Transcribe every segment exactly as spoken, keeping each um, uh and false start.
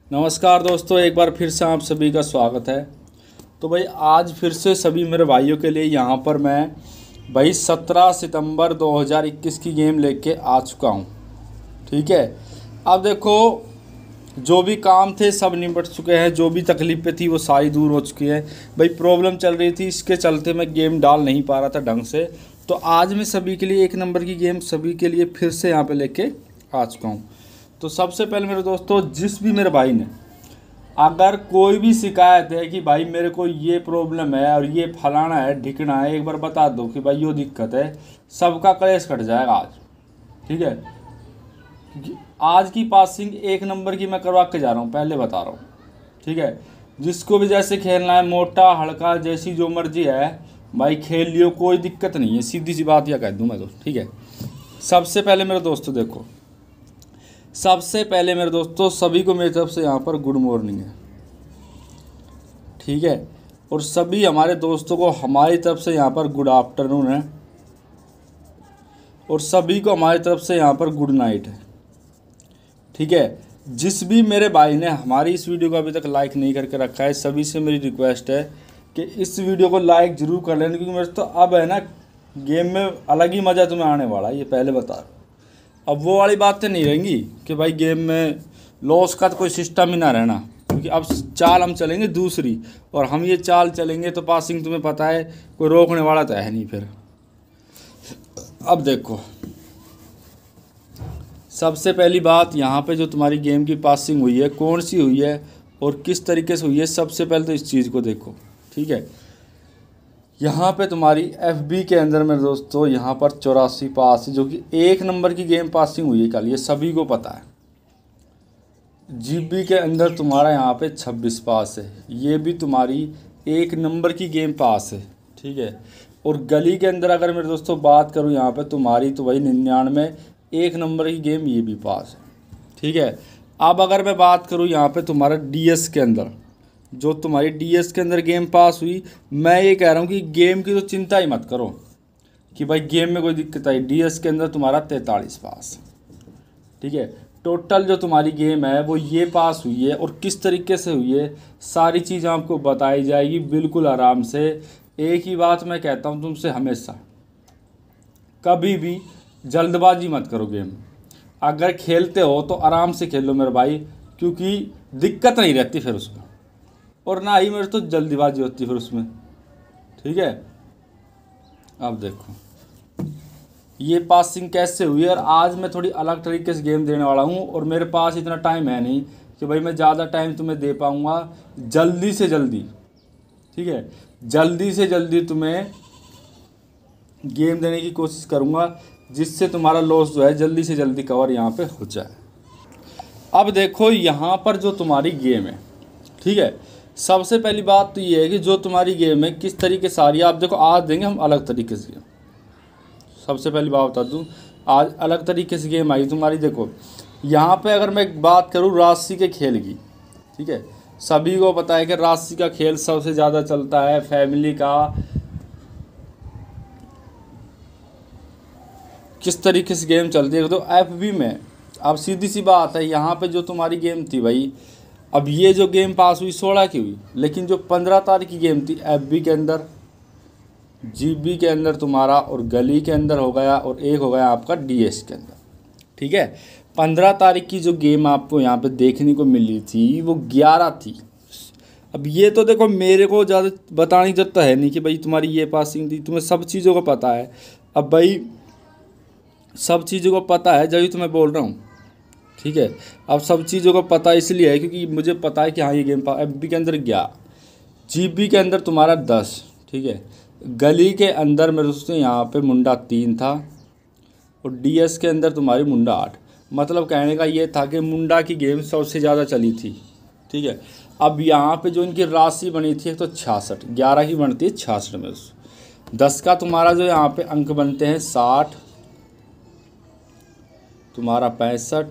नमस्कार दोस्तों, एक बार फिर से आप सभी का स्वागत है। तो भाई आज फिर से सभी मेरे भाइयों के लिए यहाँ पर मैं भाई सत्रह सितंबर दो हज़ार इक्कीस की गेम लेके आ चुका हूँ। ठीक है, अब देखो जो भी काम थे सब निपट चुके हैं, जो भी तकलीफ़ें थी वो सारी दूर हो चुकी है। भाई प्रॉब्लम चल रही थी, इसके चलते मैं गेम डाल नहीं पा रहा था ढंग से। तो आज मैं सभी के लिए एक नंबर की गेम सभी के लिए फिर से यहाँ पे लेके आ चुका हूँ। तो सबसे पहले मेरे दोस्तों, जिस भी मेरे भाई ने अगर कोई भी शिकायत है कि भाई मेरे को ये प्रॉब्लम है और ये फलाना है ढिकना है, एक बार बता दो कि भाई यो दिक्कत है, सबका कलेश कट जाएगा आज। ठीक है, आज की पासिंग एक नंबर की मैं करवा के जा रहा हूँ, पहले बता रहा हूँ। ठीक है, जिसको भी जैसे खेलना है, मोटा हल्का जैसी जो मर्जी है भाई खेल लियो, कोई दिक्कत नहीं है, सीधी सी बात यह कह दूँ मैं तो। ठीक है, सबसे पहले मेरे दोस्तों देखो, सबसे पहले मेरे दोस्तों सभी को मेरी तरफ से यहाँ पर गुड मॉर्निंग है। ठीक है, और सभी हमारे दोस्तों को हमारी तरफ से यहाँ पर गुड आफ्टरनून है, और सभी को हमारी तरफ से यहाँ पर गुड नाइट है। ठीक है, जिस भी मेरे भाई ने हमारी इस वीडियो को अभी तक लाइक नहीं करके रखा है, सभी से मेरी रिक्वेस्ट है कि इस वीडियो को लाइक ज़रूर कर लेना, क्योंकि मेरे तो अब है ना गेम में अलग ही मज़ा तुम्हें आने वाला है, ये पहले बता रहा हूँ। अब वो वाली बातें नहीं रहेंगी कि भाई गेम में लॉस का तो कोई सिस्टम ही ना रहना, क्योंकि अब चाल हम चलेंगे दूसरी, और हम ये चाल चलेंगे तो पासिंग तुम्हें पता है कोई रोकने वाला तो है नहीं फिर। अब देखो, सबसे पहली बात यहाँ पे जो तुम्हारी गेम की पासिंग हुई है कौन सी हुई है और किस तरीके से हुई है, सबसे पहले तो इस चीज़ को देखो। ठीक है, यहाँ पे तुम्हारी एफ बी के अंदर मेरे दोस्तों यहाँ पर चौरासी पास, जो कि एक नंबर की गेम पासिंग हुई है कल, ये सभी को पता है। जी बी के अंदर तुम्हारा यहाँ पे छब्बीस पास है, ये भी तुम्हारी एक नंबर की गेम पास है। ठीक है, और गली के अंदर अगर मेरे दोस्तों बात करूँ यहाँ पे तुम्हारी, तो वही निन्यानवे एक नंबर की गेम ये भी पास है। ठीक है, अब अगर मैं बात करूँ यहाँ पे तुम्हारा डी एस के अंदर, जो तुम्हारी डीएस के अंदर गेम पास हुई, मैं ये कह रहा हूँ कि गेम की तो चिंता ही मत करो कि भाई गेम में कोई दिक्कत आई। डीएस के अंदर तुम्हारा तैंतालीस पास। ठीक है, टोटल जो तुम्हारी गेम है वो ये पास हुई है, और किस तरीके से हुई है सारी चीज़ आपको बताई जाएगी बिल्कुल आराम से। एक ही बात मैं कहता हूँ तुमसे हमेशा, कभी भी जल्दबाजी मत करो। गेम अगर खेलते हो तो आराम से खेलो मेरे भाई, क्योंकि दिक्कत नहीं रहती फिर उसमें, और ना ही मेरे तो जल्दीबाजी होती फिर उसमें। ठीक है, अब देखो ये पासिंग कैसे हुई है, और आज मैं थोड़ी अलग तरीके से गेम देने वाला हूँ, और मेरे पास इतना टाइम है नहीं कि भाई मैं ज़्यादा टाइम तुम्हें दे पाऊँगा। जल्दी से जल्दी, ठीक है, जल्दी से जल्दी तुम्हें गेम देने की कोशिश करूँगा, जिससे तुम्हारा लॉस जो है जल्दी से जल्दी कवर यहाँ पे हो जाए। अब देखो यहाँ पर जो तुम्हारी गेम है, ठीक है, सबसे पहली बात तो ये है कि जो तुम्हारी गेम है किस तरीके से आ रही है। आप देखो आज देंगे हम अलग तरीके से गेम। सबसे पहली बात बता दूँ, आज अलग तरीके से गेम आई तुम्हारी। देखो यहाँ पे अगर मैं बात करूँ राशि के खेल की, ठीक है, सभी को पता है कि राशि का खेल सबसे ज़्यादा चलता है, फैमिली का किस तरीके से गेम चलती है। तो एफ बी में अब सीधी सी बात है, यहाँ पे जो तुम्हारी गेम थी भाई, अब ये जो गेम पास हुई सोलह की हुई, लेकिन जो पंद्रह तारीख की गेम थी एफ बी के अंदर, जी बी के अंदर तुम्हारा, और गली के अंदर हो गया, और एक हो गया आपका डी एस के अंदर। ठीक है, पंद्रह तारीख की जो गेम आपको यहाँ पे देखने को मिली थी वो ग्यारह थी। अब ये तो देखो मेरे को ज़्यादा बताने की जरूरत है नहीं कि भाई तुम्हारी ये पासिंग थी, तुम्हें सब चीज़ों को पता है। अब भाई सब चीज़ों को पता है जब तो मैं बोल रहा हूँ। ठीक है, अब सब चीज़ों को पता इसलिए है क्योंकि मुझे पता है कि हाँ ये गेम एफ बी के अंदर ग्यारह, जी बी के अंदर तुम्हारा दस, ठीक है, गली के अंदर मेरे दोस्तों यहाँ पे मुंडा तीन था, और डी एस के अंदर तुम्हारी मुंडा आठ। मतलब कहने का ये था कि मुंडा की गेम सबसे ज़्यादा चली थी। ठीक है, अब यहाँ पे जो इनकी राशि बनी थी एक तो छियासठ, ग्यारह की बनती है छियासठ में, दस का तुम्हारा जो यहाँ पे अंक बनते हैं साठ, तुम्हारा पैंसठ,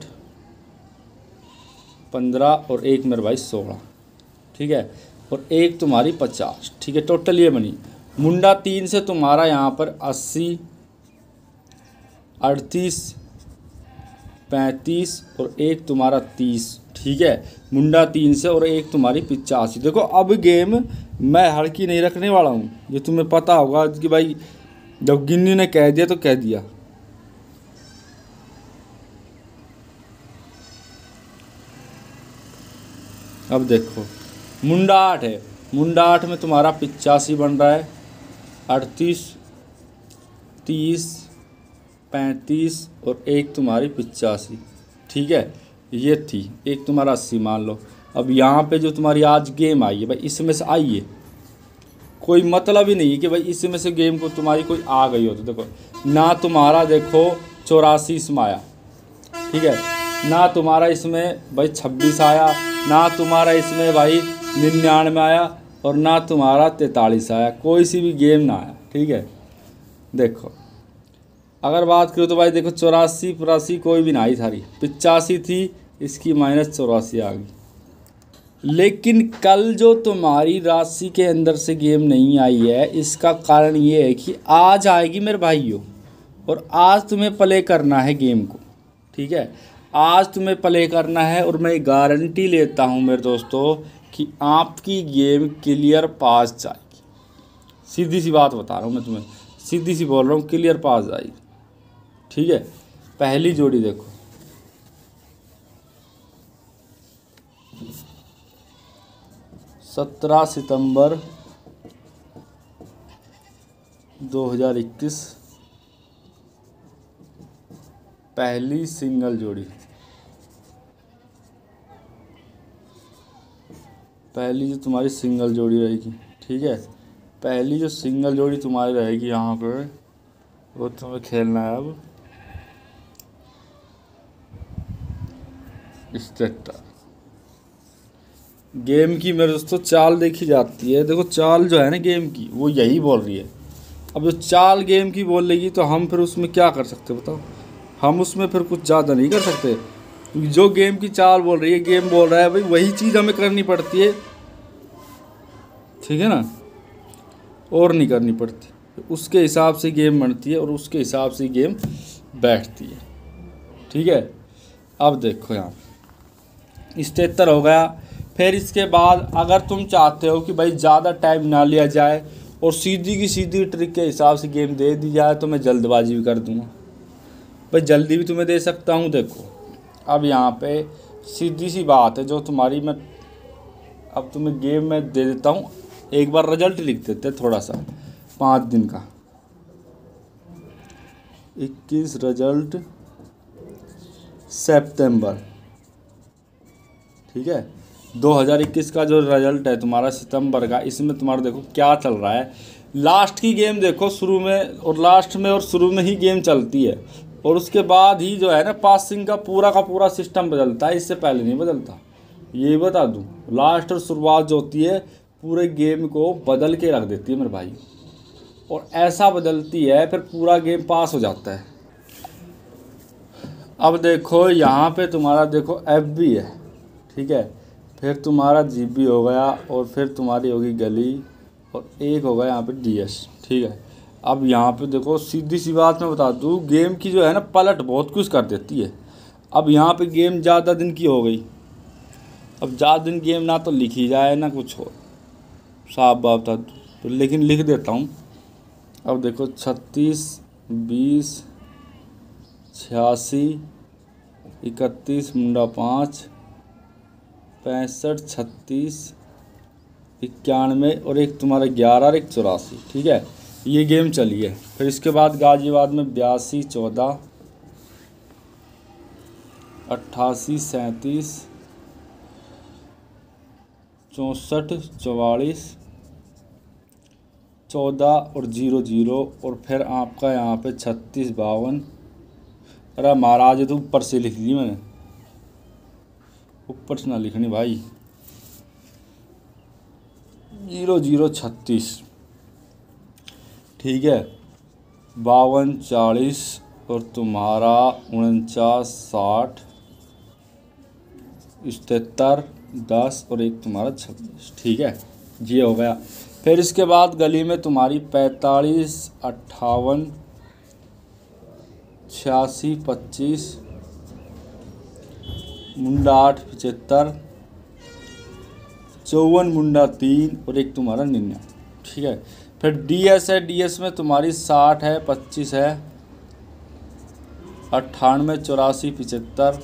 पंद्रह, और एक मेरे भाई सोलह। ठीक है, और एक तुम्हारी पचास। ठीक है, टोटल ये बनी। मुंडा तीन से तुम्हारा यहाँ पर अस्सी, अड़तीस, पैंतीस और एक तुम्हारा तीस, ठीक है। मुंडा तीन से और एक तुम्हारी पिचासी। देखो अब गेम मैं हल्की नहीं रखने वाला हूँ, ये तुम्हें पता होगा कि भाई जब गिन्नी ने कह दिया तो कह दिया। अब देखो मुंडा आठ है, मुंडा आठ में तुम्हारा पिचासी बन रहा है, अड़तीस, तीस, पैंतीस और एक तुम्हारी पिचासी, ठीक है। ये थी एक तुम्हारा अस्सी मान लो। अब यहाँ पे जो तुम्हारी आज गेम आई है भाई इसमें से आई है, कोई मतलब ही नहीं है कि भाई इसमें से गेम को तुम्हारी कोई आ गई हो। तो देखो ना तुम्हारा देखो चौरासी इसमें आया, ठीक है, ना तुम्हारा इसमें भाई छब्बीस आया, ना तुम्हारा इसमें भाई निन्यानवे आया और ना तुम्हारा तैंतालीस आया, कोई सी भी गेम ना आया, ठीक है। देखो अगर बात करो तो भाई देखो चौरासी परासी कोई भी ना आई, सारी पिचासी थी, इसकी माइनस चौरासी आ गई। लेकिन कल जो तुम्हारी राशि के अंदर से गेम नहीं आई है, इसका कारण ये है कि आज आएगी मेरे भाइयों, और आज तुम्हें प्ले करना है गेम को, ठीक है। आज तुम्हें प्ले करना है और मैं गारंटी लेता हूँ मेरे दोस्तों कि आपकी गेम क्लियर पास जाएगी। सीधी सी बात बता रहा हूँ मैं तुम्हें, सीधी सी बोल रहा हूँ, क्लियर पास जाएगी, ठीक है। पहली जोड़ी देखो, सत्रह सितंबर दो हज़ार इक्कीस, पहली सिंगल जोड़ी, पहली जो तुम्हारी सिंगल जोड़ी रहेगी, ठीक है। पहली जो सिंगल जोड़ी तुम्हारी रहेगी यहाँ पे, वो तुम्हें खेलना है अब स्टेटर। गेम की मेरे दोस्तों चाल देखी जाती है, देखो चाल जो है ना गेम की वो यही बोल रही है। अब जो चाल गेम की बोल रही तो हम फिर उसमें क्या कर सकते बताओ, हम उसमें फिर कुछ ज़्यादा नहीं कर सकते, क्योंकि जो गेम की चाल बोल रही है, गेम बोल रहा है भाई, वही चीज़ हमें करनी पड़ती है, ठीक है ना, और नहीं करनी पड़ती। उसके हिसाब से गेम बनती है और उसके हिसाब से गेम बैठती है, ठीक है। अब देखो यहाँ इकहत्तर हो गया। फिर इसके बाद अगर तुम चाहते हो कि भाई ज़्यादा टाइम ना लिया जाए और सीधी की सीधी ट्रिक के हिसाब से गेम दे दी जाए, तो मैं जल्दबाजी भी कर दूँगा भाई, जल्दी भी तुम्हें दे सकता हूँ। देखो अब यहाँ पे सीधी सी बात है जो तुम्हारी, मैं अब तुम्हें गेम में दे देता हूँ। एक बार रिजल्ट लिख देते थोड़ा सा, पाँच दिन का, इक्कीस रिजल्ट सितंबर, ठीक है। दो हज़ार इक्कीस का जो रिजल्ट है तुम्हारा सितंबर का, इसमें तुम्हारा देखो क्या चल रहा है। लास्ट की गेम देखो शुरू में और लास्ट में और शुरू में ही गेम चलती है, और उसके बाद ही जो है ना पासिंग का पूरा का पूरा सिस्टम बदलता है, इससे पहले नहीं बदलता, ये बता दूं। लास्ट और शुरुआत जो होती है पूरे गेम को बदल के रख देती है मेरे भाई, और ऐसा बदलती है फिर पूरा गेम पास हो जाता है। अब देखो यहाँ पे तुम्हारा देखो एफ बी है, ठीक है, फिर तुम्हारा जी बी हो गया, और फिर तुम्हारी होगी गली, और एक होगा यहाँ पे डी एस, ठीक है। अब यहाँ पे देखो सीधी सी बात मैं बता दूँ, गेम की जो है ना पलट बहुत कुछ कर देती है। अब यहाँ पे गेम ज़्यादा दिन की हो गई, अब ज़्यादा दिन गेम ना तो लिखी जाए ना कुछ हो, साफ बात बता दूँ तो, लेकिन लिख देता हूँ। अब देखो छत्तीस, बीस, छियासी, इकतीस, मुंडा पाँच, पैंसठ, छत्तीस, इक्यानवे और एक तुम्हारा ग्यारह और एक चौरासी, ठीक है। ये गेम चली है। फिर इसके बाद गाजियाबाद में बयासी, चौदह, अट्ठासी, सैंतीस, चौंसठ, चौवालीस, चौदह और जीरो जीरो, और फिर आपका यहाँ पे छत्तीस, बावन। अरे महाराज ये तो ऊपर से लिख ली मैंने, ऊपर से ना लिखनी भाई, जीरो जीरो छत्तीस, ठीक है, बावन, चालीस और तुम्हारा उनचास, साठ, इकहत्तर, दस और एक तुम्हारा छब्बीस, ठीक है। ये हो गया। फिर इसके बाद गली में तुम्हारी पैंतालीस, अट्ठावन, छियासी, पच्चीस, मुंडा आठ पचहत्तर, चौवन मुंडा तीन और एक तुम्हारा निन्या। ठीक है, फिर डी एस है, डी एस में तुम्हारी साठ है, पच्चीस है, अट्ठानवे, चौरासी, पचहत्तर,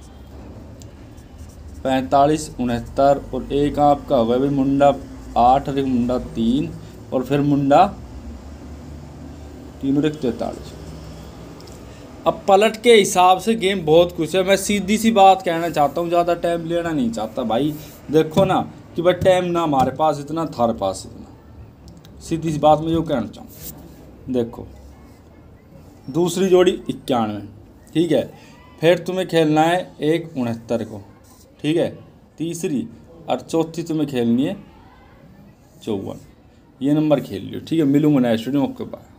पैंतालीस, उनहत्तर और एक आपका होगा भाई मुंडा आठ और एक मुंडा तीन और फिर मुंडा तीन और एक तैंतालीस। अब पलट के हिसाब से गेम बहुत कुछ है। मैं सीधी सी बात कहना चाहता हूँ, ज़्यादा टाइम लेना नहीं चाहता भाई। देखो ना कि भाई टाइम ना हमारे पास इतना, थारे पास इतना, सीधी सी बात मैं यूँ कहना चाहूँ। देखो दूसरी जोड़ी इक्यानवे, ठीक है, फिर तुम्हें खेलना है एक उनहत्तर को, ठीक है, तीसरी और चौथी तुम्हें खेलनी है चौवन। ये नंबर खेल लियो, ठीक है। मिलूंगा नेक्स्ट वीडियो में, ओके बाय।